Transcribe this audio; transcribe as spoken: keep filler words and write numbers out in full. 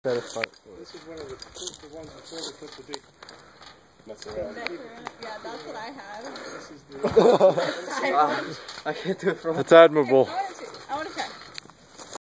Better fight for it. This is one of the, the ones before they put the big mess around. Yeah, that's what I have. This is the I can't do it from. That's admirable.